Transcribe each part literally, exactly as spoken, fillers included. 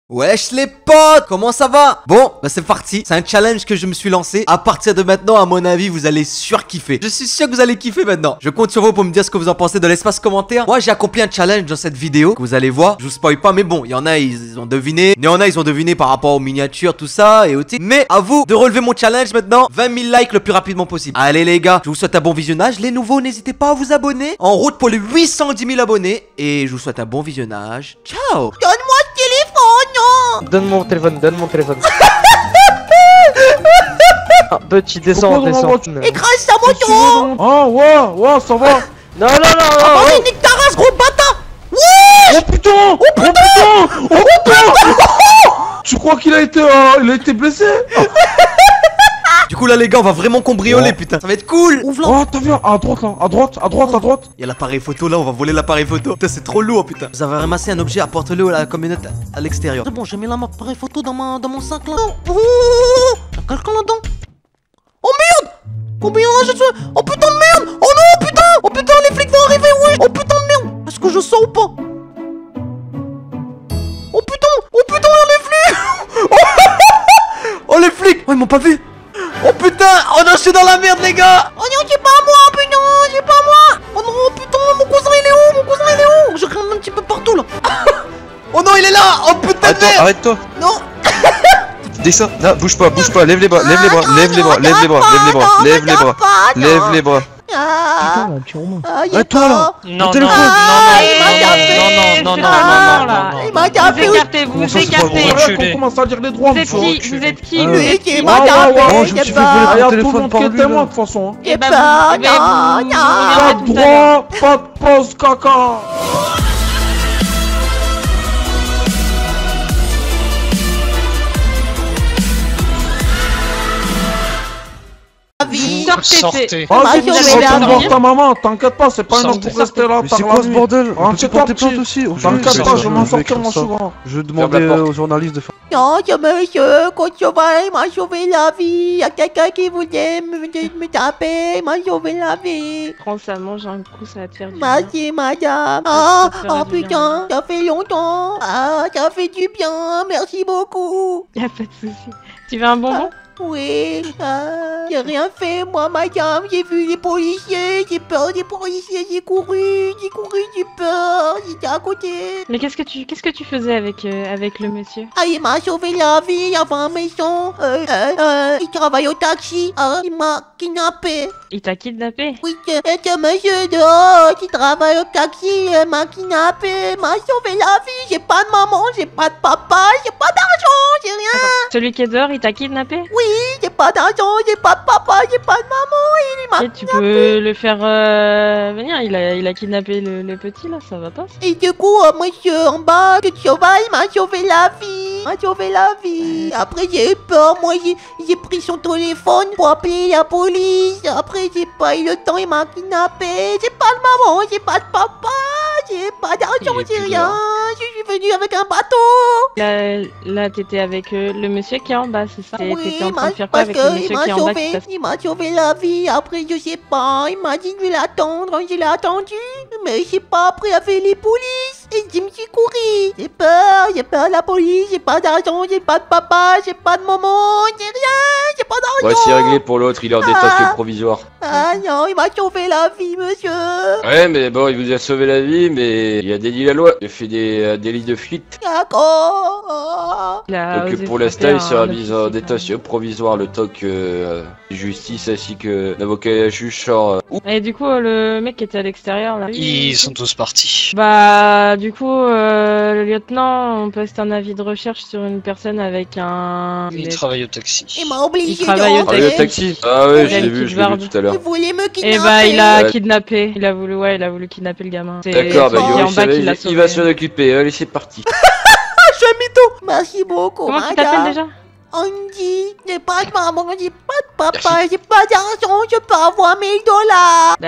Wesh les potes, comment ça va? Bon, bah c'est parti, c'est un challenge que je me suis lancé. À partir de maintenant, à mon avis, vous allez surkiffer. Je suis sûr que vous allez kiffer maintenant. Je compte sur vous pour me dire ce que vous en pensez dans l'espace commentaire. Moi, j'ai accompli un challenge dans cette vidéo que vous allez voir. Je vous spoil pas, mais bon, il y en a, ils ont deviné. Il y en a, ils ont deviné par rapport aux miniatures, tout ça, et aussi. Mais à vous de relever mon challenge maintenant. vingt mille likes le plus rapidement possible. Allez les gars, je vous souhaite un bon visionnage. Les nouveaux, n'hésitez pas à vous abonner. En route pour les huit cent dix mille abonnés. Et je vous souhaite un bon visionnage. Ciao. Donne-moi le téléphone, non. Donne mon téléphone, donne mon téléphone. Ah, petit, descends, descends. Écrase sa moto. Ah ouais, ouais, ça va. Non, non, non, Ah non. vas-y, nique ta race, gros bâtard. Ouais. Oh putain. Oh putain. Oh putain. Tu crois qu'il a été, euh, il a été blessé? Du coup là les gars, on va vraiment cambrioler, Ouais. putain. Ça va être cool. Ouvre-la. Oh t'as vu, à droite là, à droite, à droite, à droite. Il y a l'appareil photo là, on va voler l'appareil photo. Putain, c'est trop lourd, putain. Vous avez ramassé un objet, apportez-le à la communauté à l'extérieur. C'est bon, j'ai mis la appareil photo dans, ma, dans mon sac là. Oh, y'a quelqu'un là-dedans. Oh merde. Combien là je suis. Oh putain de merde. Oh non, putain. Oh putain, les flics vont arriver, ouais. Oh putain de merde. Est-ce que je sors ou pas? Oh putain. Oh putain, les flics. Oh les flics. Oh ils m'ont pas vu. Oh putain. Oh non, je suis dans la merde les gars. Oh non, c'est pas moi, putain, c'est pas moi. Oh non, putain, mon cousin il est où? Mon cousin il est où? Je crains un petit peu partout là. Oh non, il est là. Oh putain de Attends, merde. arrête-toi. Non. Descends. Non, bouge pas, bouge pas. Lève les bras, lève les bras, lève les bras, lève les bras, lève les bras, lève les bras, lève les bras. Ah, ah, il est Ah, toi, là. pas. Mon Non, téléphone. Ah, il m'a non, tapé. non, non, non, non, Ah, non, non, non, il m'a Vous tapé. écartez, vous Comment ça, c'est pas écartez. vrai Vous qu'on commence à dire les droits, êtes monsieur. qui Vous êtes qui Ah, vous ouais. êtes qui Il Ah, m'a ouais, tapé. ouais, Oh, je me j'ai suis fait pas. voler Ah, mon y'a tout le téléphone monde par qui est lui, témoin là. de toute façon. Hein. J'ai Eh ben, pas. vous- eh ben, Non, vous- non. vous Pas reviendrez de tout à l'heure. droit, pas de pause caca. Sortez, c'est- Ah, Bah, c'est je bon, vais je la vais voir dormir. ta maman, t'inquiète pas, c'est pas une heure Sortez, pour rester là Mais par c'est la quoi ce nuit. bordel? On Un peut petit porter peu, plainte aussi. Oh, T'inquiète je- pas, je- je vais m'en vais sortir écrire mon ça. souvent. Je vais demander porte. aux journalistes de faire. Non, ce monsieur, quand je vais, il m'a sauvé la vie. Y'a quelqu'un qui voulait me, me, me taper, il m'a sauvé la vie. Prends ça, mange un coup, ça va te faire du bien. Merci, madame. Ah, Ça te fera oh du bien. putain, ça fait longtemps. Ah, ça fait du bien, merci beaucoup. Y'a pas de soucis. Tu veux un bonbon? Oui, ah, j'ai rien fait, moi, madame. J'ai vu les policiers, j'ai peur des policiers, j'ai couru, j'ai couru, j'ai peur, j'étais à côté. Mais qu'est-ce que tu qu'est-ce que tu faisais avec euh, avec le monsieur? Ah, il m'a sauvé la vie, il y avait un méchant. Euh, euh, euh, il travaille au taxi. Ah, il m'a kidnappé. Il t'a kidnappé? Oui, ce ce monsieur dehors qui travaille au taxi il m'a kidnappé, m'a sauvé la vie. J'ai pas de maman, j'ai pas de papa, j'ai pas d'argent, j'ai rien. Celui qui est dehors, il t'a kidnappé? Oui, j'ai pas d'argent, j'ai pas de papa, j'ai pas de maman. Il m'a Et tu peux le faire euh, venir. Il a il a kidnappé le, le petit là, ça va pas? ça Et du coup, euh, monsieur en bas, le cheval, il m'a sauvé la vie. M'a sauvé la vie. Après, j'ai eu peur. Moi, j'ai j'ai pris son téléphone pour appeler la police. Après, j'ai pas eu le temps, il m'a kidnappé. J'ai pas de maman, j'ai pas de papa, j'ai pas d'argent, Il est j'ai plus rien. là. Je suis venu avec un bateau. Là, là t'étais avec euh, le monsieur qui est en bas, c'est ça? T'étais Oui, en il train m'a de faire quoi parce avec le que il monsieur m'a qui est en bas qui sauvé, t'a... il m'a sauvé la vie. Après, je sais pas, il m'a dit de l'attendre, je l'ai attendu. Mais je sais pas, après, il y avait les polices. Et je me suis couru. J'ai peur, j'ai peur de la police, j'ai pas d'argent, j'ai pas de papa, j'ai pas de maman, j'ai rien, j'ai pas d'argent. Ouais, c'est réglé pour l'autre, il est en détention Ah. provisoire. Ah non, il m'a sauvé la vie, monsieur. Ouais, mais bon, il vous a sauvé la vie, mais il a dédié la loi. Il a fait des euh, délits de fuite. D'accord. Il a Donc osé pour frapper l'instant, il un sera mis officier, en quand détention provisoire le temps que euh, justice ainsi que l'avocat et la juge sortent. euh, même. Et du coup, euh, le mec qui était à l'extérieur là. Ils sont tous partis. Bah, du coup, euh, le lieutenant, on poste un avis de recherche sur une personne avec un. Ils travaillent au taxi. Il m'a obligé Il de travaille au Ah, le rentrer. taxi. Ah ouais, je Avec l'ai une vu, petite je l'ai vu barbe. tout à l'heure. Il voulait me Et kidnapper. bah, il a Ouais. kidnappé. Il a voulu, ouais, il a voulu kidnapper le gamin. C'est D'accord, bah celui qui est en Yoris, bas ça va, qui l'a il, sauvé. il va s'en occuper. Allez, c'est parti. Je suis un mytho. Merci beaucoup, Comment tu madame. t'appelles déjà? Andy, j'ai pas de maman, j'ai pas de papa, j'ai pas d'argent, je peux avoir mille dollars. Bah, bien.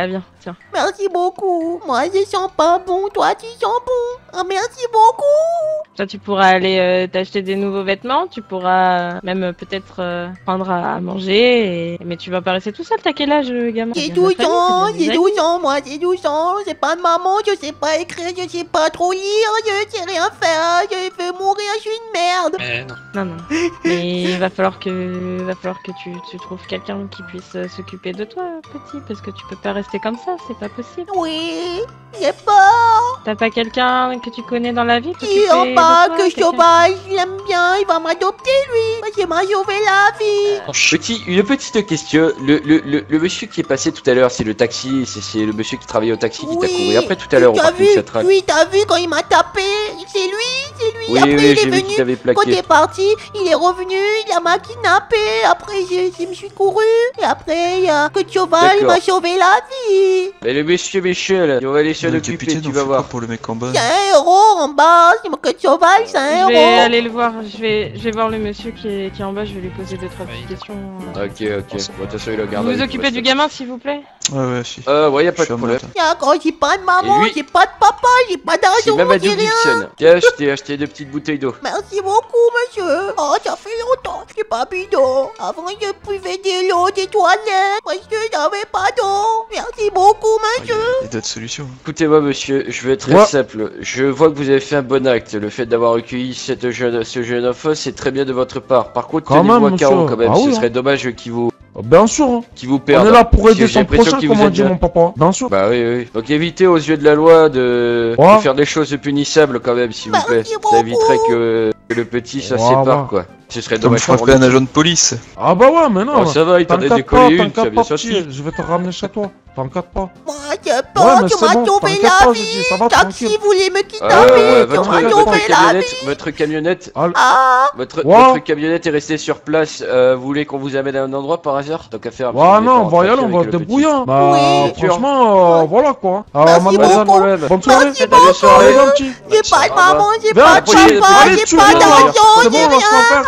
tiens. Merci beaucoup. Moi, je sens pas bon. Toi, tu sens bon. Ah, merci beaucoup. Toi, tu pourras aller euh, t'acheter des nouveaux vêtements, tu pourras même euh, peut-être euh, prendre à, à manger, et... mais tu vas pas rester tout seul, t'as quel âge, le gamin? J'ai douze ans, j'ai douze ans, moi, j'ai douze ans. J'ai pas de maman, je sais pas écrire, je sais pas trop lire, je sais rien faire, je vais mourir, je suis une merde. Mais non. Non, non. Mais il va falloir que, va falloir que tu, tu trouves quelqu'un qui puisse euh, s'occuper de toi, petit, parce que tu peux pas rester comme ça, c'est pas possible. Oui, j'ai peur. T'as pas quelqu'un que tu connais dans la vie qui Il en bas que sauvage, il aime bien, il va m'adopter lui. Il m'a sauvé la vie. Petit, une petite question. Le, le, le, le monsieur qui est passé tout à l'heure, c'est le taxi, c'est c'est le monsieur qui travaillait au taxi qui t'a couru après tout à l'heure au t'as parking vu, central. oui, t'as vu quand il m'a tapé, c'est lui, c'est lui. Oui, Après oui, il est j'ai vu qu'il venu, t'avait quand plaqué. t'es parti, il est revenu, il m'a kidnappé. Après je, je me suis couru, et après il y a que sauvage, il m'a D'accord. sauvé la vie. Mais le monsieur méchant là, on va aller s'en Le occuper, capitaine, tu on vas fait voir. quoi pour le mec en bas? C'est un héros en bas, c'est que sauvage, c'est un Je vais héros. aller le voir, je vais, je vais voir le monsieur qui est, qui est en bas, je vais lui poser deux trois petites questions. Ok, ok. Bon, de toute façon, il a Vous gardé. vous occupez du gamin, s'il vous plaît? Ouais, ouais, si. Euh, ouais, y a pas Je suis de en problème. mode. D'accord, j'ai pas de maman, Et lui j'ai pas de papa, j'ai pas C'est d'argent, Mamadou j'ai rien. Gibson. Tiens, je t'ai acheté deux petites bouteilles d'eau. Merci beaucoup, monsieur. Oh, ça fait longtemps que j'ai pas bu d'eau. Avant, je buvais de l'eau des toilettes parce que j'avais pas d'eau. Merci beaucoup, monsieur. Il y a d'autres solutions. Écoutez-moi, monsieur, je vais être très Ouais. simple. Je vois que vous avez fait un bon acte. Le fait d'avoir recueilli cette jeune, ce jeune enfant, c'est très bien de votre part. Par contre, Quand tenez-vous même, à carreau monsieur. quand même. Ah Ce oui, serait dommage qu'il vous, Bien sûr, hein. qu'il vous On perde. est là pour Parce que aider j'ai son l'impression prochain, qu'il comme vous on aide dit bien. mon papa. Bien sûr. Bah oui, oui. Donc évitez aux yeux de la loi de, Ouais. de faire des choses punissables quand même, s'il vous plaît. Merci Ça beaucoup. éviterait que, que le petit ça Ouais, sépare ouais. quoi. Ce serait Comme dommage pour frapper lui. un agent de police. Ah bah ouais, mais non. Oh, ça va, il t'en a T'inquiète pas, décollé une, tu as t'inquiète bien pas, sorti. petit, je vais te ramener chez toi. T'inquiète pas. Moi, j'ai Ouais, peur, mais tu c'est m'as bon, sauvé t'inquiète la pas, j'ai dit, vie. ça va, Taxi tranquille. voulait me Ah, kidnapper, ouais, tu votre, m'as votre sauvé la camionnette, vie. votre camionnette, Allez. Ah, votre, Ouais. votre camionnette est restée sur place. Euh, vous voulez qu'on vous amène à un endroit par hasard? Donc à faire. Ouais, non, on va y aller, on va se débrouiller. hein. Bah, Oui. franchement, euh, voilà quoi. Alors, Merci mademoiselle, beaucoup. bonne soirée. Merci Allez, beaucoup. soirée, gentil. j'ai pas de maman, j'ai Viens, pas de approchez, papa, Allez, j'ai tu pas viens, là. d'argent, C'est j'ai bon, rien. laisse-moi faire.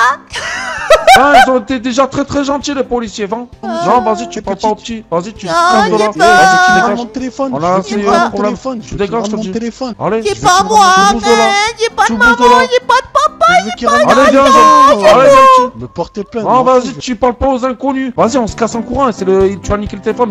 Ah, ils ont été déjà très très gentils les policiers, va. Non, vas-y, tu parles pas au petit. Vas-y, tu Non, te j'ai là. peur. Vas-y, tu Ah, dégages. mon téléphone. On a je essayé veux un prendre mon problème. téléphone. Tu Je veux dégages, prendre je te mon dis. téléphone. Allez, C'est je pas vais- moi, je bouge de là. mais j'ai pas de Je bouge de maman, là. j'ai pas de papa. Je veux qu'il ramène- Allez, viens, viens. Allez, viens, petit. Me porter plainte. Non, vas-y, tu parles pas aux inconnus. Vas-y, on se casse en courant. C'est le, tu vas niquer le téléphone.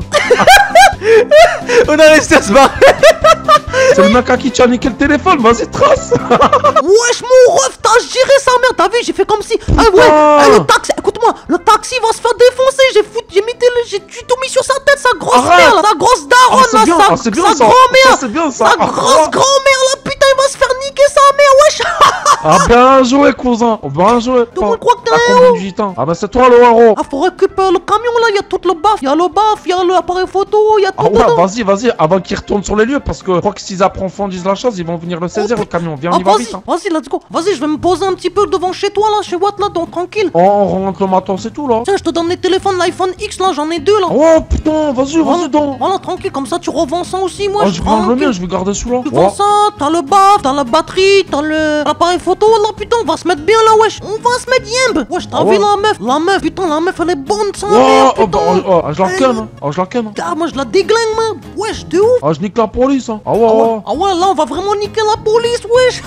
On a réussi à se barrer. C'est le mec à qui tu as niqué le téléphone. Vas-y, trace. Wesh mon ref, t'as géré sa mère, t'as vu, j'ai fait comme si. Ah ouais, ah, le taxi, écoute-moi, le taxi va se faire défoncer, j'ai foutu, j'ai mis, des- j'ai du tout mis sur sa tête, sa grosse Arrête. mère, là, sa grosse Ah, daronne, c'est là, bien, sa, ah, c'est bien sa ça. grand-mère, Ça, c'est bien ça. sa Ah, grosse grand-mère, là, putain, il va se faire niquer sa mère, wesh. Ah, bien joué, cousin. Bien joué. Tout le monde croit que t'es T'as un combien héros. de gitan? Ah, bah, c'est toi le héros. Ah, faut récupérer le camion, là, il y a tout le baf, il y a le baf, il y a l'appareil photo, il y a tout Ah ouais, dedans. vas-y, vas-y, avant qu'ils retournent sur les lieux, parce que je crois que s'ils approfondissent la chose, ils vont venir le saisir, Oh, le camion. Viens, Ah, on y va vas-y, vite. hein. vas-y, let's go. Vas-y, je vais me poser un petit peu devant chez toi, là, chez Watt, là, donc tranquille. On, on rentre le matin, c'est tout là. Tiens, je te donne les téléphones, l'iPhone X, là, j'en ai deux, là. Oh putain, vas-y, vas-y donc. Voilà, tranquille, comme ça, tu revends ça aussi, moi. Oh, je prends le mien, je vais garder celui-là. Tu vends ça, t'as le baf, t'as la batterie, t'as le l'appareil photo, là putain, on va se mettre bien là, wesh. On va se mettre yimbe. Wesh, t'as Ah vu ouais. la meuf? La meuf, putain, la meuf, elle est bonne, ça, Oh, merde, oh, bah, putain. oh, oh, je la ken, hein. Oh, je la ken. hein. Ah, moi, je la déglingue, moi. Wesh, de ouf. Ah, je nique la police, hein. Ah ouais, Ah ouais, ouais. ah ouais, là, on va vraiment niquer la police, wesh.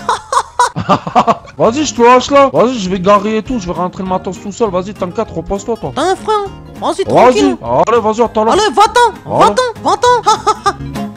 Vas-y, je te lâche là. Vas-y, je vais garer et tout, je vais rentrer le matos tout seul. Vas-y, t'inquiète, repose-toi, toi. T'as un frein. Vas-y, Vas-y. tranquille. Allez, vas-y, attends là. Allez, va-t'en, Voilà. va-t'en, va-t'en.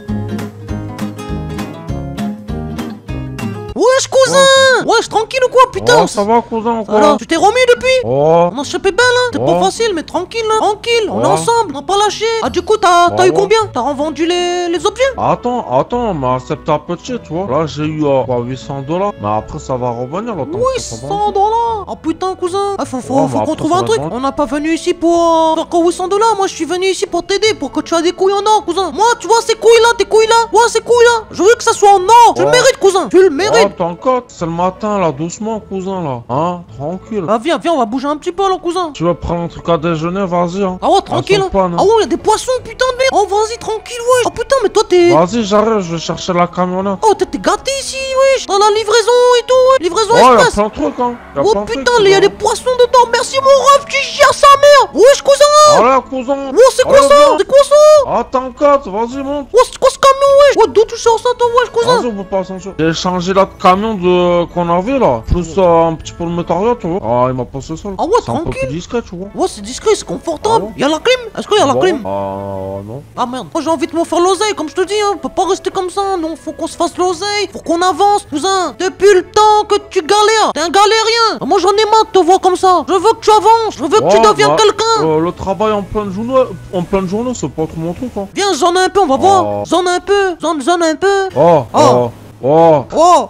Wesh, cousin. Wesh, tranquille ou quoi, putain? Oh, ça va, cousin, quoi. Alors, tu t'es remis depuis? Oh. On a chopé belle, hein? C'est Ouais. pas facile, mais tranquille, hein? Tranquille, on est Ouais. ensemble, on n'a pas lâché. Ah, du coup, t'as t'as Ouais, eu ouais. combien? T'as revendu les, les objets? Attends, attends, on m'a accepté un peu de shit, tu vois. Là, j'ai eu euh, quoi, huit cents dollars. Mais après, ça va revenir, là. tant que ça va huit cents dollars. Oh putain, cousin. Ah, faut, faut, Ouais, faut mais qu'on après, trouve ça un va truc. être bon. On n'a pas venu ici pour euh, faire que huit cents dollars. Moi, je suis venu ici pour t'aider, pour que tu aies des couilles en or, cousin. Moi, tu vois ces couilles là, tes couilles là. Ouais, ces couilles là. Je veux que ça soit en or. Tu le Ouais. mérites, cousin. Tu le Oh, mérites. t'inquiète, c'est le matin, là, doucement, cousin, là. Hein, tranquille. Ah, viens, viens, on va bouger un petit peu, là, cousin. Tu veux prendre un truc à déjeuner, vas-y, hein. Ah ouais, tranquille. Elles sont pas, non. Ah ouais, y'a des poissons, putain de merde. Oh, vas-y, tranquille, ouais. Oh putain, mais toi, t'es. Vas-y, j'arrive, je vais chercher la camionnette. Oh, t'es t'es gâté ici, wesh. Dans la livraison et tout, ouais. Livraison Ouais, y'a express. plein de trucs, hein. Y'a Oh plein de putain, trucs, il y a cousin. des poissons dedans. Merci, mon ref qui gère sa mère. Wesh, cousin. Allez, cousin. Oh, c'est quoi Allez, ça? viens. C'est quoi ça? Ah, t'inquiète, vas-y, monte. Oh, c'est quoi ce camion, wesh? Oh, d'où tu sors ça, toi, wesh, cousin? Vas-y, on peut pas s'en J'ai changé là de camion de... qu'on avait, là. Plus euh, un petit peu le matériel, tu vois. Ah, il m'a passé ça. Ah ouais, C'est un peu tranquille. plus discret, tu vois. Ouais, c'est discret, c'est confortable. Ah ouais. Y'a la clim? Est-ce qu'il y a la Bon, clim? Ah, non. Ah merde, moi j'ai envie de me faire l'oseille, comme je te dis, hein. On peut pas rester comme ça, non, faut qu'on se fasse l'oseille, faut qu'on avance, cousin. Depuis le temps que tu galères, t'es un galérien. Moi j'en ai marre de te voir comme ça. Je veux que tu avances, je veux que tu Ouais, deviennes bah, quelqu'un. euh, le travail en pleine journée, en pleine journée, c'est pas trop mon truc, hein. Viens, zone un peu, on va voir. Oh. Zone un peu, zone, zone un peu. Oh, Oh. oh, oh, Oh,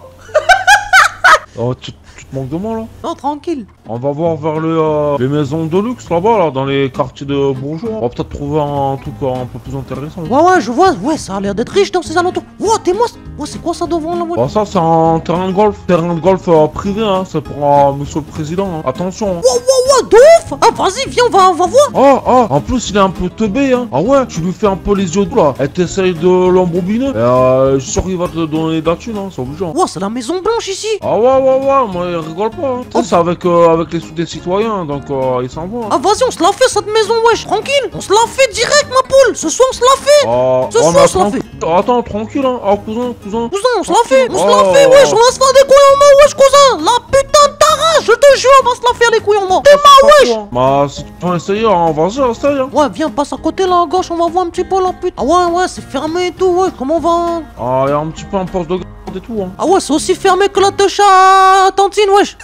oh, tu, tu te manques de moi, là? non, tranquille. On va voir vers les, euh, les maisons de luxe, là-bas, là, dans les quartiers de bourgeois. On va peut-être trouver un truc euh, un peu plus intéressant. Ouais, ouais, je vois, ouais, ça a l'air d'être riche dans ces alentours. Ouais, t'es moi, ouais, c'est quoi ça devant là, ouais? Bah ça, c'est un terrain de golf. Terrain de golf euh, privé, hein. C'est pour euh, monsieur le président, hein. Attention, hein. Ouais, ouais, ouais, de ouf. Ah, vas-y, viens, on va, on va voir. Oh, oh, en plus il est un peu teubé, hein. Ah ouais, tu lui fais un peu les yeux doux là. Elle t'essaye de l'embobiner. Et euh, je suis sûr qu'il va te donner de la thune, hein. C'est obligeant. Ouais, c'est la Maison Blanche ici. Ah ouais, ouais, ouais, moi il rigole pas, hein. Tu sais, c'est avec, euh, avec les sous des citoyens, donc euh, il s'en va. Ah, vas-y, on se la fait cette maison, wesh, tranquille. On se la fait direct, ma poule. Ce soir, on se la fait. Ah, Ce oh, soir, mais on se la attends, fait. attends, tranquille, hein. Ah, cousin, cousin. Cousin, on se la fait, on se Oh. la fait, wesh, on va se faire des couilles en main, wesh, cousin. La putain de ta race, je te jure, on va se la faire les couilles en main. T'es ma wesh. Hein. Bah, si tu peux essayer, hein, vas-y, essaye, hein. Ouais, viens, passe à côté là, à gauche, on va voir un petit peu la pute. Ah ouais, ouais, c'est fermé et tout, ouais, comment on va? Ah, y'a un petit peu un poste de garde et tout, hein. Ah ouais, c'est aussi fermé que la tâche à Tantine, wesh.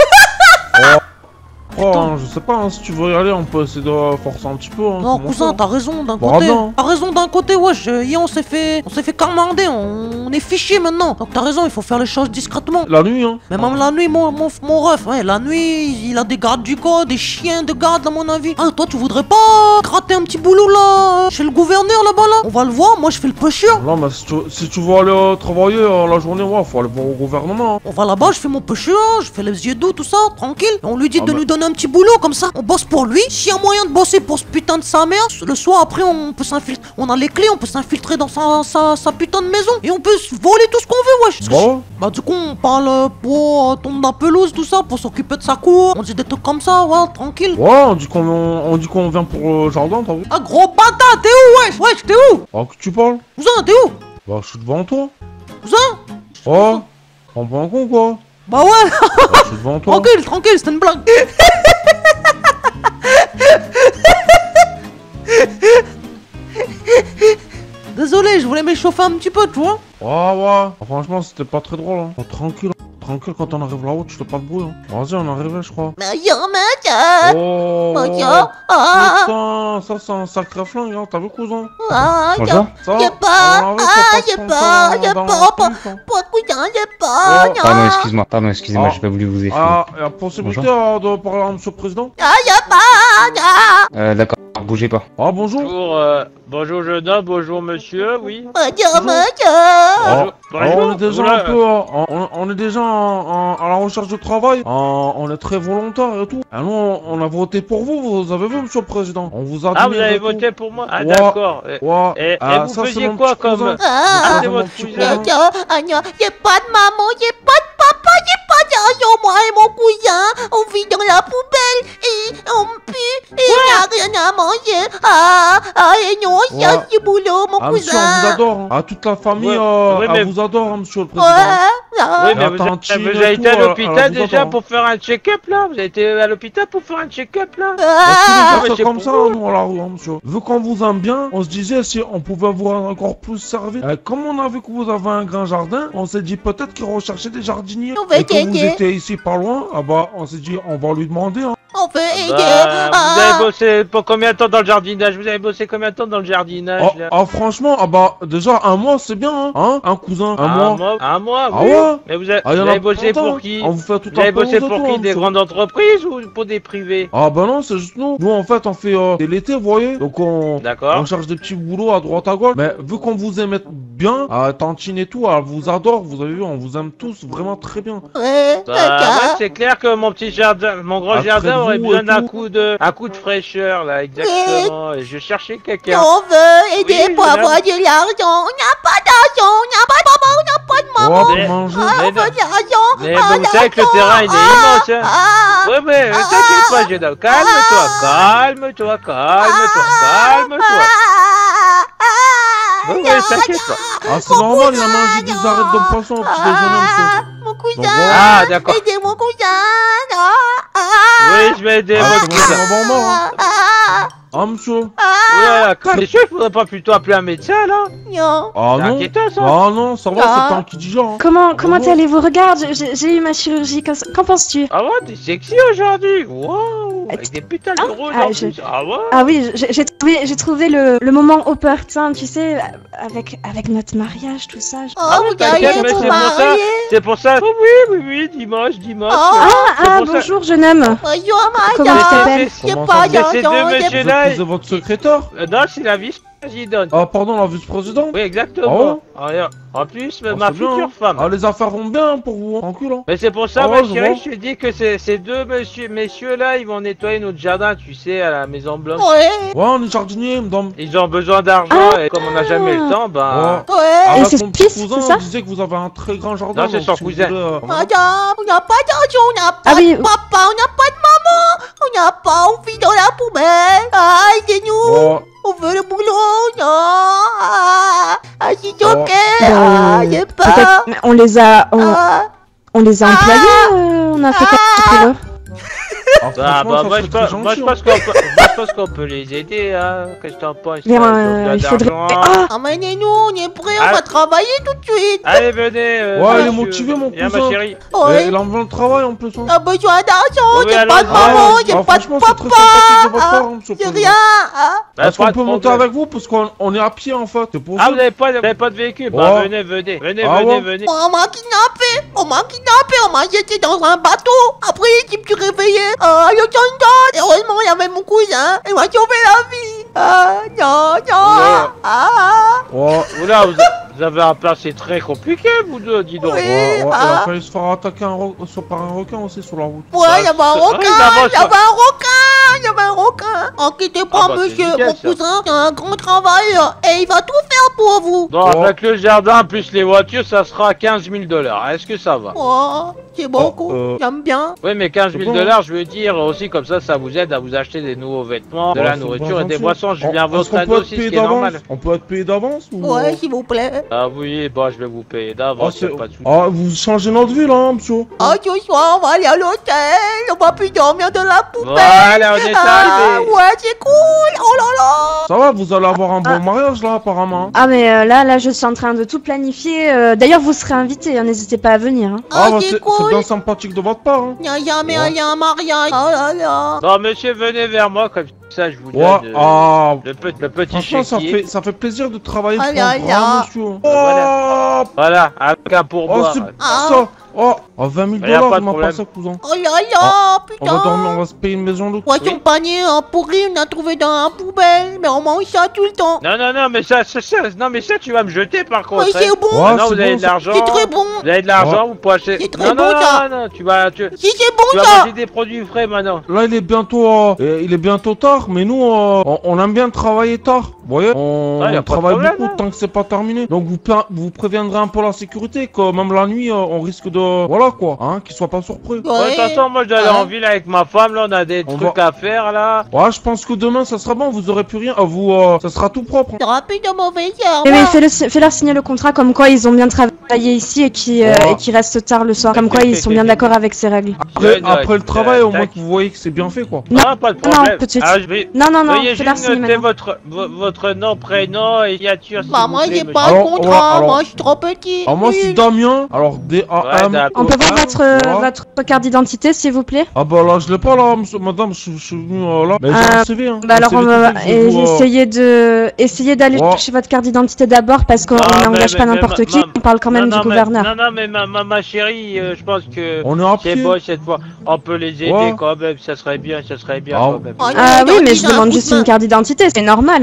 Oh, hein, je sais pas, hein, si tu veux y aller, on peut essayer de forcer un petit peu. Hein, Non, comment cousin, ça t'as raison d'un Bah, côté. non. T'as raison d'un côté, wesh. euh, Hier, on s'est fait, on s'est fait carmander, on, on est fiché maintenant. Donc t'as raison, il faut faire les choses discrètement. La nuit, hein. Mais même la nuit, mon, mon, mon ref, ouais, la nuit, il a des gardes du corps, des chiens de garde, à mon avis. Ah, toi, tu voudrais pas gratter un petit boulot là, euh, chez le gouverneur là-bas là? On va le voir, moi je fais le pêcheur. Non, mais si tu, si tu veux aller euh, travailler euh, la journée, ouais, faut aller voir au gouvernement. Hein. On va là-bas, je fais mon pêcheur, je fais les yeux doux, tout ça, tranquille. Et on lui dit Ah, de mais- nous donner un petit boulot, comme ça, on bosse pour lui. S'il y a moyen de bosser pour ce putain de sa mère, le soir après, on peut s'infiltrer. On a les clés, on peut s'infiltrer dans sa, sa, sa putain de maison. Et on peut se voler tout ce qu'on veut, wesh. Parce que Bon, je- Bah, du coup, on parle euh, pour euh, tondre la pelouse, tout ça, pour s'occuper de sa cour. On dit des trucs comme ça, ouais, tranquille. ouais, on dit qu'on on dit qu'on vient pour le jardin, t'as vu? Ah, gros bâtard, t'es où, wesh? Wesh, t'es où? Ah, que tu parles? Cousin, t'es où? Bah, je suis devant toi. Cousin? Oh, prends pas un con, quoi. Bah ouais, Bah, je suis devant toi. tranquille, tranquille, c'était une blague. Désolé, je voulais m'échauffer un petit peu, tu vois. Ouais, ouais. Ah, franchement, c'était pas très drôle, hein. Oh, tranquille, tranquille, quand on arrive là-haut, tu fais pas de bruit, hein. Vas-y, on est arrivé, je crois. Monsieur, monsieur. Oh, Monsieur. Ah, putain, ça, c'est un sacré flingue, hein. T'as vu, cousin? ah, Bonjour. Ça, J'ai pas, on arrive, ça ah, passe j'ai comme pas, ça j'ai dans pas, la pas- piste, hein. pas cousin, j'ai pas, Oh. non. Pardon, excuse-moi, pardon, excusez-moi, Ah. j'ai pas voulu vous effrayer. Ah, y'a possibilité euh, de parler à monsieur le président? Ah, j'ai pas, non. Euh, d'accord, bougez pas. Ah, bonjour. Bonjour, euh, bonjour jeune homme, bonjour monsieur, oui. Monsieur, monsieur. Ah, Bonjour. alors, on est déjà Oula. un peu, euh, on, on est déjà en- en- à la recherche de travail. Euh, on est très volontaire et tout. Et nous, on, on a voté pour vous. Vous avez vu, monsieur le président? On vous a Ah, dit. vous avez voté pour moi? Ah, Ouais. d'accord. Et, Ouais. et- et Ah, vous ça, c'est faisiez mon quoi petit comme... cousin. Ah, Ah, c'est mon votre petit cousin. cousin. monsieur, ah non, j'ai pas de maman, j'ai pas de papa, j'ai pas d'argent, moi et mon cousin. On vit dans la poubelle et on pue et on n'a rien à manger. Ah, ah, et non, il y a Ouais. du boulot, mon Ah, monsieur, on vous cousin. adore. Hein. Ah, toute la famille, Ouais. euh, Ouais, elle mais- vous adore, hein, monsieur le président. Ouais, ah. Oui, mais La vous, avez- tantine vous et avez tout, été à elle- elle l'hôpital vous déjà adore. pour faire un check-up là? Vous avez été à l'hôpital pour faire un check-up là? Bah, Ah. tous les jours, mais c'est c'est comme pour ça, vous. nous, à la rue, hein, monsieur. Vu qu'on vous aime bien, on se disait si on pouvait vous rendre encore plus service. Et comme on a vu que vous avez un grand jardin, on s'est dit peut-être qu'il recherchait des jardiniers. On va Et que vous t'aider. étiez ici pas loin, ah bah, on s'est dit on va lui demander. Hein. On veut aider. Bah, Ah. vous avez bossé pour combien de temps dans le jardinage? Vous avez bossé combien de temps dans le jardinage Ah, là? ah, franchement, ah bah, déjà un mois c'est bien, hein, hein un cousin, un mois. mois. Un mois, Ah oui. ouais. Mais vous avez, Ah, y en vous a avez bossé longtemps, pour hein. qui? On vous fait tout Vous avez un peu bossé aux pour autos, qui? hein, Des monsieur. grandes entreprises ou pour des privés? Ah bah non, c'est juste nous. Nous en fait on fait euh, c'est l'été, vous voyez. Donc on, D'accord. on cherche des petits boulots à droite à gauche. Mais vu qu'on vous aime bien. Ah, Tantine et tout, elle vous adore. Vous avez vu, on vous aime tous vraiment très bien. Ouais, Bah, ouais, d'accord. c'est clair que mon petit jardin, mon grand Après jardin vous aurait et besoin d'un tout. coup de, un coup de fraîcheur là, exactement. Et je cherchais quelqu'un. On veut aider Oui, pour madame. avoir de l'argent. On n'a pas d'argent, on n'a pas de maman, on n'a pas de maman. Oh, mais- pour manger. Ah, mais on non. veut de l'argent. Mais Ah, bon, vous savez que le terrain il est ah, immense, hein. Ah, Ouais, mais euh, t'inquiète pas, Gédal. Calme-toi, calme-toi, calme-toi, calme-toi. ah, ah, Ouais, ouais, t'inquiète pas. Ah, c'est normal, il a mangé des arêtes de poisson au petit déjeuner, monsieur. ah, mon cousin. Donc voilà. Ah, d'accord. Aidez mon cousin. Ah, ah, Oui, je vais aider Ah, votre c'est bon, cousin. c'est bon, mort, hein. ah, ah, Ah, monsieur. Ouais, t'es sûr qu'il faudrait pas plutôt appeler un médecin là? non. Ah C'est non. inquiétant ça. Ah non, ça va, Ah. c'est pas un qui dit genre. Hein. Comment, comment Bonjour. allez-vous? Regarde, j'ai j'ai eu ma chirurgie. Qu'en qu'en penses-tu? Ah ouais, t'es sexy aujourd'hui. Waouh, avec des pétales de rose Ah, en je- plus. Ah ouais. Ah oui, j'ai j'ai trouvé, j'ai trouvé le, le moment opportun, tu sais, avec, avec notre mariage, tout ça. je- Oh, Ah oui, vous t'inquiète, allez mais vous c'est pour ça. marier. C'est pour ça. Oh oui, oui, oui, dimanche, dimanche. Oh. Ah, C'est ah, pour ça- bonjour jeune homme. Bonjour, Comment madame. tu t'appelles? J'ai Comment pas ça va? C'est ces d'argent. deux j'ai- messieurs Vous là. êtes votre secrétaire? Euh, Non, c'est la vice-présidente. Ah, pardon, la vice-présidente? Oui, exactement. Alors, en plus, Ah, ma c'est bien, future hein. femme. Ah, les affaires vont bien pour vous, hein. Tranquille, hein. Mais c'est pour ça, Ah ma ouais, je chérie, vois. je te dis que ces, ces deux monsieur, messieurs là, ils vont nettoyer notre jardin, tu sais, à la Maison Blanche. Ouais, Ouais, on est jardinier, madame. Ils ont besoin d'argent et comme on n'a jamais le temps, ben. Ouais. ouais. Et Avec c'est mon son petit fils, cousin, c'est ça? on disait que vous avez un très grand jardin. Non, c'est donc son si vous cousin. voulez, euh, Madame, on n'a pas d'argent, on n'a pas Ah oui. de papa, on n'a pas de maman, on n'a pas, on vit dans la poubelle. Ah, aidez-nous, Ouais. on veut le boulot, non. Ah, ah c'est Oh. ok, ah, Ben, j'ai Peut-être, peur. mais on les a, on, Ah, on les a employés, euh, on a fait quoi pour eux? Ah, Ah franchement, bah ça moi serait je, très pense, moi, je gentil, pense qu'on peut, moi, je pense qu'on peut les aider, hein. Qu'est-ce que t'en penses? Mais, Ils ont euh, besoin il faudrait. d'argent. Ah, amenez-nous, on est prêts, on Ah. va travailler tout de suite. Allez, venez. euh, Ouais, il est monsieur. motivé, mon Viens, cousin. ma chérie. hein. Ouais. Et il en veut le travail en plus. Hein. On a besoin d'argent, Oui, j'ai allons-y. pas de maman, j'ai Ah, pas de franchement, c'est très papa. sympathique de votre Ah, part, hein, monsieur le j'ai président. rien. Ah, Bah, Est-ce pas qu'on de peut monter problème. avec vous parce qu'on on est à pied en fait, c'est pour Ah, ça. vous n'avez pas, vous avez pas de véhicule? Bah, Ouais. venez, venez. Venez, Ah, venez, ouais. venez. on m'a kidnappé, on m'a kidnappé, on m'a jeté dans un bateau. Après, je me suis réveillé à Los Angeles. Heureusement, il y avait mon cousin, il m'a sauvé la vie. Ah, non, non. Ouais. Ah, Ouais, Oula, vous, a- vous avez un passé très compliqué, vous deux, dis donc. Oui. ouais, ouais, il a ah. failli se faire attaquer un ro- sur- par un requin aussi sur la route. ouais, il y avait un Ouais, requin, il avance il y avait un requin, il y avait un requin. Inquiétez pas, Ah bah, c'est monsieur, nickel, mon ça. cousin, c'est un grand travailleur et il va tout faire pour vous. Donc, Oh. avec le jardin plus les voitures, ça sera quinze mille dollars. Est-ce que ça va? Oh, c'est beaucoup, euh. j'aime bien. Oui, mais quinze mille bon. dollars, je veux dire aussi, comme ça, ça vous aide à vous acheter des nouveaux vêtements, de Ouais, la c'est nourriture bien et des gentil. boissons. Je On- viens à est-ce votre qu'on aide peut être aussi, ce payé qui est normal. d'avance? On peut être payé d'avance ou... Ouais, s'il vous plaît. Ah oui, bon, je vais vous payer Ah, d'avance, c'est- y a pas de souci. ah, vous changez notre vie là, hein, monsieur. Oh, ce soir, on va aller à l'hôtel, on va plus dormir dans la poubelle. Voilà, on est Ah, arrivé. ouais, c'est cool. Oh là là. Ça va, vous allez avoir un bon Ah. mariage là apparemment. hein. ah, mais euh, là, là, je suis en train de tout planifier. euh, D'ailleurs, vous serez invités, hein, n'hésitez pas à venir. Hein. Ah, bah, c'est c'est c'est cool. bien sympathique de votre part. Hein. Il n'y a jamais Ouais. allé à un mariage. Oh là là. Non, monsieur, venez vers moi, comme ça, je vous donne Ouais, euh, ah, le, pe- le petit franchement, ça chéquier. fait, ça fait plaisir de travailler Ah pour là un là. grand monsieur. Voilà. Oh, Voilà, avec un oh pourboire. c'est Ah. ça. Oh, oh, vingt mille Y a dollars, pas il de m'a problème. passé, cousin. Oh là là, putain. On va dormir, on va se payer une maison de... Poisson Oui. panier en pourri, on a trouvé dans la poubelle, mais on mange ça tout le temps. Non, non, non, mais ça, ça, ça- non, mais ça, tu vas me jeter par contre. Mais hein. c'est bon, Ouais, non, c'est vous avez bon, de ça. l'argent. c'est très bon. Vous avez de l'argent, vous pouvez acheter. C'est très non, non, bon, non, ça. non, non, tu vas, tu, Si c'est tu bon vas ça. manger des produits frais maintenant. Là, il est bientôt, euh, euh, il est bientôt tard, mais nous, euh, on, on aime bien travailler tard. Vous voyez, on, Ah, y a on pas de travaille problème, beaucoup hein. tant que c'est pas terminé. Donc vous, pla- vous préviendrez un peu la sécurité que même la nuit, euh, on risque de, voilà quoi, hein, qu'ils soient pas surpris. Ouais, de toute façon, moi, je dois aller Ah. en ville avec ma femme, là, on a des On trucs à faire, là. Ouais, je pense que demain, ça sera bon. Vous aurez plus rien, euh, vous, euh, ça sera tout propre. hein. T'auras plus de mauvais heures. Et oui, moi. fais-le, fais-leur signer le contrat comme quoi ils ont bien travaillé ici et qui euh, Ouais. et qui restent tard le soir. Comme quoi ils sont bien d'accord avec ces règles. Après, Ouais, après ouais, le travail, au moins tac. que vous voyez que c'est bien fait, quoi. Non, Ah, pas de non, problème. tout de suite. Ah, je vais... Non, non, non, Veuillez fais-leur juste signer noter maintenant. votre, vo- votre nom, prénom et signature, s'il Bah vous moi plaît, j'ai monsieur. pas Alors, de ouais, contrat, alors- moi je suis trop petit. Alors moi, c'est Nul. Damien. Alors, D A Ouais, M. d'accord. On peut voir votre, euh, Voilà. votre carte d'identité, s'il vous plaît? Ah bah là, je l'ai pas là, monsieur, madame, je, je suis venu euh, là. Mais j'ai Euh, un C V, hein. Bah Un alors, C V on tout va fait, je vais vous, euh, essayer de, essayer d'aller Ouais. chercher votre carte d'identité d'abord parce qu'on Ah, mais- n'engage pas mais- n'importe mais- qui. ma- On parle quand même non, du non, mais- gouverneur. Non, non, mais ma, ma, ma chérie, euh, je pense que On est à c'est pied. bon cette fois. On peut les aider Ouais. quand même, ça serait bien, ça serait bien Ah. quand même. Oh, Ah non, oui, non, mais j'ai je un demande coup de juste main. une carte d'identité, c'est normal pour que nous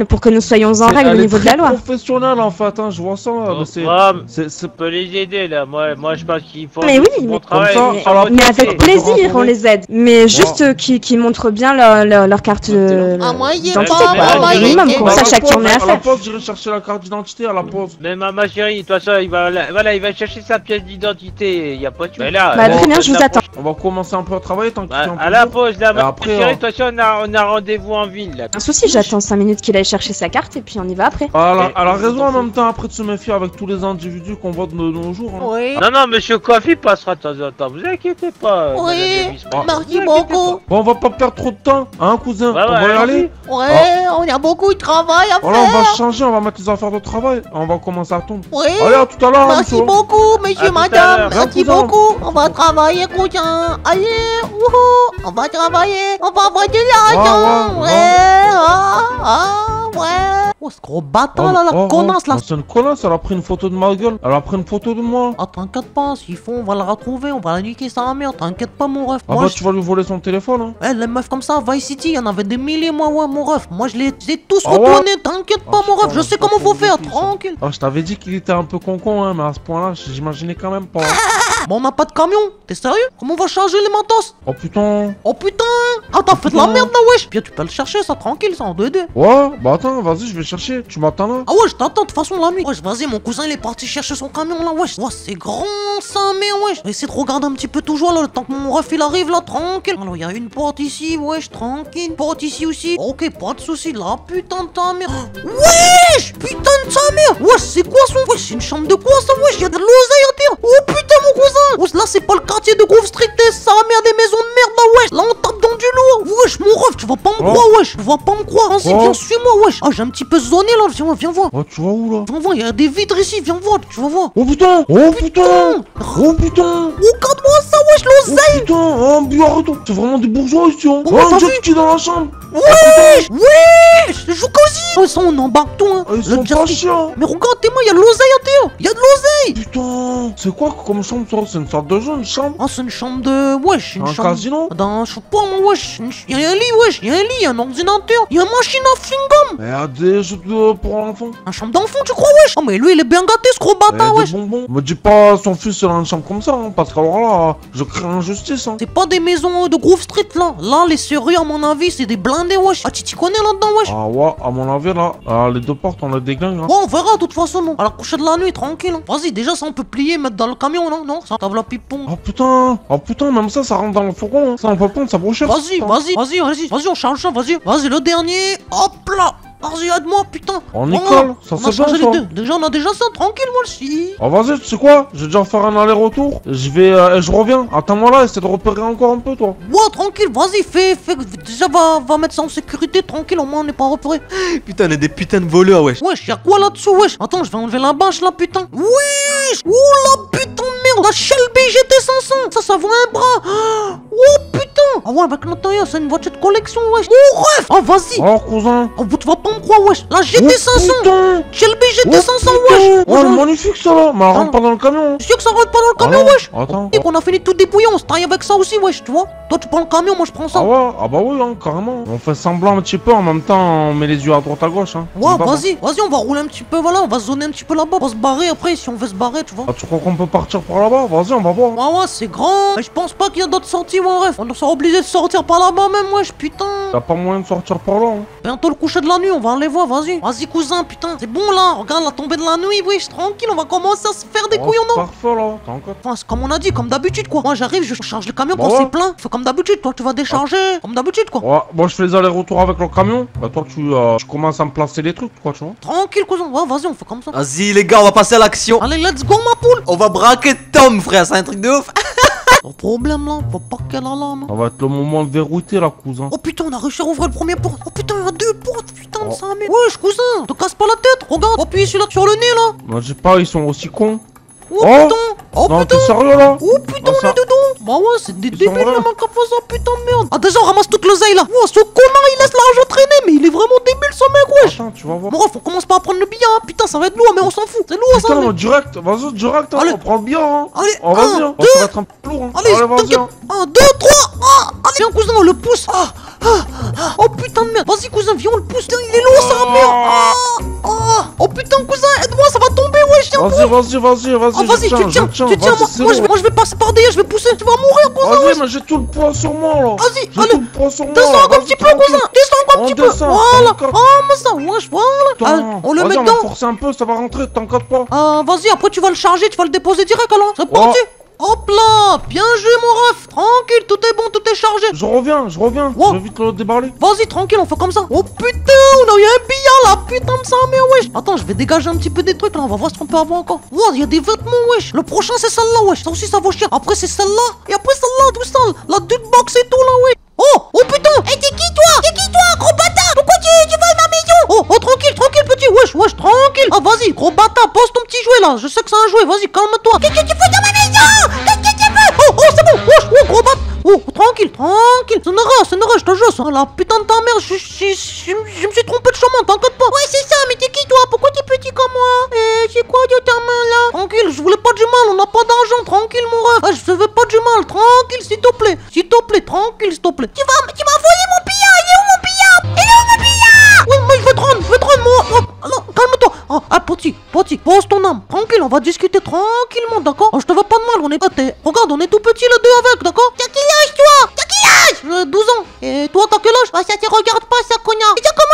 soyons en C'est- règle au elle est niveau de la très loi. professionnelle en fait, hein, je vois ça. là, Oh, mais c'est- moi, c'est- c'est- on peut les aider là. Moi, moi je pense qu'il faut. Mais oui, bon mais- travail. Comme ça, mais- à la- Mais avec Attends, plaisir, attends, on les aide. Mais juste Wow. euh, qu'ils qu'ils montrent bien leur, leur, leur carte euh, Ah, moi, y est d'identité, pas, quoi. moi, y est- Minimum, y est qu'on pas. sache à qui on est à la affaire. poste, j'irai chercher la carte d'identité à la pause. Mais ma, ma chérie, de toute façon, il va, là- voilà, il va chercher sa pièce d'identité. Il y a pas de souci. Mais là, Bah, euh, très bien, la je vous prochaine- attends. On va commencer un peu à travailler tant qu'il Bah, est un peu à la jour. pause, là, Et ma après, chérie, hein. de toute façon, on a, on a rendez-vous en ville là. Un souci, j'attends cinq minutes qu'il aille chercher sa carte et puis on y va après. Ah, elle, a, Et- elle a raison en même temps après de se méfier avec tous les individus qu'on voit de nos, de nos jours. Hein. Oui. Non, non, monsieur Coffee passera de temps en temps. Vous inquiétez pas. Oui. madame la vice-présidente. Merci Vous inquiétez beaucoup. Bon, on va pas perdre trop de temps, hein, cousin. Ouais, on ouais, va y aller. Ouais, on a beaucoup de travail à Voilà, on va faire. changer, on va mettre les affaires de travail. On va commencer à tomber. Oui. Allez, à tout à l'heure, Merci monsieur. beaucoup, monsieur, À tout à madame. l'heure. Merci Bien, cousin. beaucoup. On va travailler, cousin. Allez, wouhou. On va travailler. On va avoir de l'argent. Ouais, ouais, Ouais, ah, ah, ouais. Oh, ce gros bâtard là, la Oh, oh, connasse là. oh, c'est une connasse, elle a pris une photo de ma gueule. Elle a pris une photo de moi. Ah, t'inquiète pas, s'il faut, on va la retrouver, on va la niquer sa mère, t'inquiète pas, mon ref. Ah Moi, bah, je- tu vas lui voler son téléphone, hein. Eh, les meufs comme ça, Vice City, il y en avait des milliers, moi, ouais, mon ref. Moi, je les je les ai tous Ah ouais retournés, t'inquiète pas, Ah, mon ref, putain, je sais c'est pas comment faut ton faire, vécu, ça. tranquille. Ah, je t'avais dit qu'il était un peu con-con, hein, mais à ce point-là, j'imaginais quand même pas. Bon, on n'a pas de camion, t'es sérieux? Comment on va charger les matos? Oh putain. Oh putain! Ah, t'as fait de la Putain. merde là, wesh! Bien, tu peux le chercher, ça, tranquille, ça, en deux deux. Ouais, bah attends, vas-y, je vais chercher. Tu m'attends là? Ah ouais, je t'attends de toute façon la nuit. Wesh, vas-y, mon cousin il est parti chercher son camion là, wesh. Ouais, c'est grand ça, mais wesh. Je vais essayer de regarder un petit peu toujours là, le temps que mon ref il arrive là, tranquille. Alors, il y a une porte ici, wesh, tranquille. Une porte ici aussi. Ok, pas de soucis, là, putain de ta mère. Wesh! Putain de sa mère! Wesh, c'est quoi son. Wesh, c'est une chambre de quoi ça, wesh? Y'a de l'oseille à terre. Oh putain, mon cousin! Wesh, là, c'est pas le quartier de Grove Street, t'es sa mère des maisons de merde là, wesh. Là, on tape dans du lourd. Wesh, mon ref, tu vas pas me Oh. croire, wesh. Tu vas pas me croire, vas-y, Oh. viens, suis-moi, wesh. Ah, j'ai un petit peu zoné là, viens, viens voir. Oh, tu vas où là? Viens voir, il y a des vitres ici, viens voir, tu vas voir. Oh putain! Oh putain! Putain! Oh putain! Regarde-moi ça, wesh, Oh l'oseille! putain! Oh, mais arrête! C'est vraiment des bourgeois ici, hein! Oh, Oh, t'as un jet vu? ski dans la chambre! Wesh! Wesh! Je joue cosy! Oh, ça, on embarque tout, hein. Oh, ils Le sont jet pas ski. chiants! Mais regarde, t'es moi, il y a de l'oseille à terre! Il y a de l'oseille! Putain! C'est quoi comme chambre ça? C'est une sorte de jeu, une chambre? Oh, c'est une chambre de. Wesh, une Un chambre. casino? Dans. Je sais pas, moi, wesh. Il y a un lit, wesh. Il y a un lit, il y a un ordinateur. Il y a une machine à chewing-gum. Mais il y a des jeux de- pour enfants! Un chambre d'enfant, tu crois, wesh? Oh, mais lui, il est bien gâté, ce gros Mais bâtard, des wesh. bonbons! Me dis pas son fils il a une chambre comme ça, hein, parce qu'alors là, je crée l'injustice, hein! C'est pas des maisons de Grove Street, là. Là, les serrures, à mon avis, c'est des blindés, wesh. Ah, tu t'y connais là-dedans, wesh? Ah ouais, à mon avis là, ah, les deux portes on a des glingues, hein! Bon, on verra de toute façon, non. À la coucher de la nuit, tranquille. Hein. Vas-y, déjà, ça on peut plier, mettre dans le camion, non? Non, ça t'ave la pipon. Oh putain! Oh putain, même ça, ça rentre dans le fourgon, hein. Ça on peut prendre, ça vaut cher! Vas-y, putain. vas-y, vas-y, vas-y, vas-y, on charge ça, vas-y. Vas-y, le dernier. Hop là. Vas-y, aide-moi, putain. On Voilà. y colle, ça On a c'est changé bien les ça! deux. Déjà, on a déjà ça, tranquille, moi aussi. Oh vas-y, tu sais quoi? Je vais déjà faire un aller-retour. Je vais, euh, je reviens. Attends-moi là, essaie de repérer encore un peu, toi. Ouais, tranquille, vas-y, fais, fais. Déjà, va, va mettre ça en sécurité, tranquille, au moins on n'est pas repéré. Putain, on est des putains de voleurs, wesh. Wesh, y'a quoi là-dessous, wesh? Attends, je vais enlever la bâche là, putain. Wesh! Oh la putain de merde! La Shelby G T cinq cents! Ça, ça vaut un bras! Oh putain! Ah ouais, avec l'intérieur, c'est une voiture de collection, wesh! Oh ref! Ah vas-y! Alors, cousin. Oh, tu vas pas me croire, wesh! La G T Oh, cinq cents! putain. Shelby G T Oh, cinq cents, putain. wesh! Oh, elle est magnifique ça là. Mais elle rentre Ah. pas dans le camion. C'est sûr que ça rentre pas dans le camion, Ah non. wesh! Attends. Et qu'on a fini de tout dépouiller, on se taille avec ça aussi, wesh, tu vois? Toi, tu prends le camion, moi je prends ça. Ah ouais, ah bah oui, hein, carrément. On fait semblant un petit peu, en même temps, on met les yeux à droite à gauche, hein. Ouais, C'est pas vas-y, vas-y, on va rouler un petit peu, voilà, on va zoner un petit peu là-bas. On va se barrer après, si on veut se barrer, tu vois. bon. Ah, tu crois qu'on peut partir par là-bas? Vas-y, on va voir. Ouais, ouais, c'est grand. Mais je pense pas qu'il y a d'autres sorties, ouais, bref. On sera obligé de sortir par là-bas même, wesh, putain. T'as pas moyen de sortir par là, hein. Bientôt le coucher de la nuit, on va aller voir, vas-y. Vas-y, cousin, putain. C'est bon là, regarde la tombée de la nuit, wesh, tranquille, on va commencer à se faire des Oh, couillons, c'est non? parfait là, t'inquiète. Enfin, c'est comme on a dit, comme d'habitude, quoi. Moi, j'arrive, je charge le camion Bah quand ouais. c'est plein. Fais comme d'habitude, toi, tu vas décharger. Comme d'habitude, quoi. Ouais, moi je fais les allers-retours avec le camion. Bah toi tu, euh, tu commences à me placer les trucs, quoi, tu vois. Tranquille, cousin. Ouais, vas-y, on fait comme ça. Vas-y, les gars, on va passer à l'action. Allez, let's go, ma poule. On va braquer Tom, frère, c'est un truc de ouf. Pas de problème là, faut pas qu'elle alarme. Ça va être le moment de verrouiller là, cousin. Oh putain, on a réussi à ouvrir le premier porte. Oh putain, il y a deux portes, putain de Oh. ça, mais. Wesh, cousin, te casse pas la tête. Regarde, appuie sur, la- sur le nez là. Moi je sais pas, ils sont aussi cons. Oh, Oh. putain. Oh Non, putain. t'es sérieux là? Oh putain, Bah, on ça- est dedans. Bah ouais, c'est des Ils débiles sont là, là. man, qui font ça, putain de merde. Ah, déjà, on ramasse toute l'oseille là. Oh, ce connard, il laisse l'argent traîner, mais il est vraiment débile ce mec, wesh. Attends, tu vas voir. Bon, bref, on commence pas à prendre le billet, hein. Putain, ça va être lourd, mais on s'en fout. C'est lourd ça, Putain, mais. mais direct, vas-y, direct, hein, Allez. on prend le bien, hein. Allez, Oh, vas-y, un, hein. Oh, deux. ça va être un peu lourd, hein. Allez, Allez, vas-y, t'inquiète. hein. Un, deux, trois. Ah, allez, viens, cousin, on le pousse. Ah, ah, ah. Oh putain de merde. Vas-y, cousin, viens, on le pousse. Putain, il est lourd, ça, merde. Ah, vas-y, vas-y, vas-y, Oh, vas-y, je tu tiens, je tu tiens, vas-y, moi, c'est moi, je bon. vais, moi je vais passer par derrière, je vais pousser, tu vas mourir, cousin, Vas-y, wesh. mais j'ai tout le poids sur moi, là. Vas-y, J'ai allez, tout le poids sur moi. descends là. encore un Vas-y, petit peu, tranquille. cousin, descends encore un On petit peu. descend, Voilà, t'inquiète. oh, mais ça, wesh, voilà. Allez, Attends, on le met vas-y, on dedans. va forcer un peu, ça va rentrer, t'inquiète pas. Ah, vas-y, après tu vas le charger, tu vas le déposer direct, alors. C'est parti. Hop là, bien joué, mon ref. Tranquille, tout est bon, tout est chargé. Je reviens, je reviens. Wow. Je vais vite le déballer. Vas-y, tranquille, on fait comme ça. Oh putain, on a eu un billard là, putain de sa mère, wesh. Attends, je vais dégager un petit peu des trucs là, on va voir ce qu'on peut avoir encore. Wow, il y a des vêtements, wesh. Le prochain, c'est celle-là, wesh. Ça aussi, ça vaut cher. Après, c'est celle-là. Et après, celle-là, tout ça. La dude box et tout là, wesh. Oh, oh putain. Eh, t'es qui toi? T'es qui toi, gros bâtard? Pourquoi tu, tu voles ma maison? Oh, oh, tranquille, tranquille, petit, wesh, wesh, tranquille. Ah, vas-y, gros bâtard, pose ton petit jouet là. Je sais que c'est un jouet, vas-y, calme-toi. Qu'est-ce que tu fais dans ma maison? Qu'est-ce que tu fais? Oh, oh, c'est bon, wesh, oh, gros bâtard. Oh, tranquille, tranquille. C'est une erreur, c'est une erreur, je te jure. C'est la putain de ta mère, je, je, je, je me suis trompé de chemin, t'inquiète pas. Ouais, c'est ça, mais t'es qui toi? Pourquoi t'es petit comme moi? Eh, c'est quoi de ta main là? Tranquille, je voulais pas du mal, on n'a pas d'argent, tranquille, mon ref. Ah, je veux pas du mal, tranquille, s'il te plaît. S'il te plaît, tranquille, s'il te plaît. Tu vas, tu vas voler mon billard? Il est où mon billard? Il est où mon billard? Oui, mais je vais te rendre, je vais te rendre, moi. Oh, non, calme-toi. Oh, ah, petit, petit, pose ton âme. Tranquille, on va discuter tranquillement, d'accord? Oh, je te veux pas de mal, on est pas. Regarde, on est tout petits les deux avec, d'accord? T'as quel âge toi? T'as quel âge? J'ai douze ans. Et toi, t'as quel âge? Ah, ça te regarde pas, ça, connard. Et t'as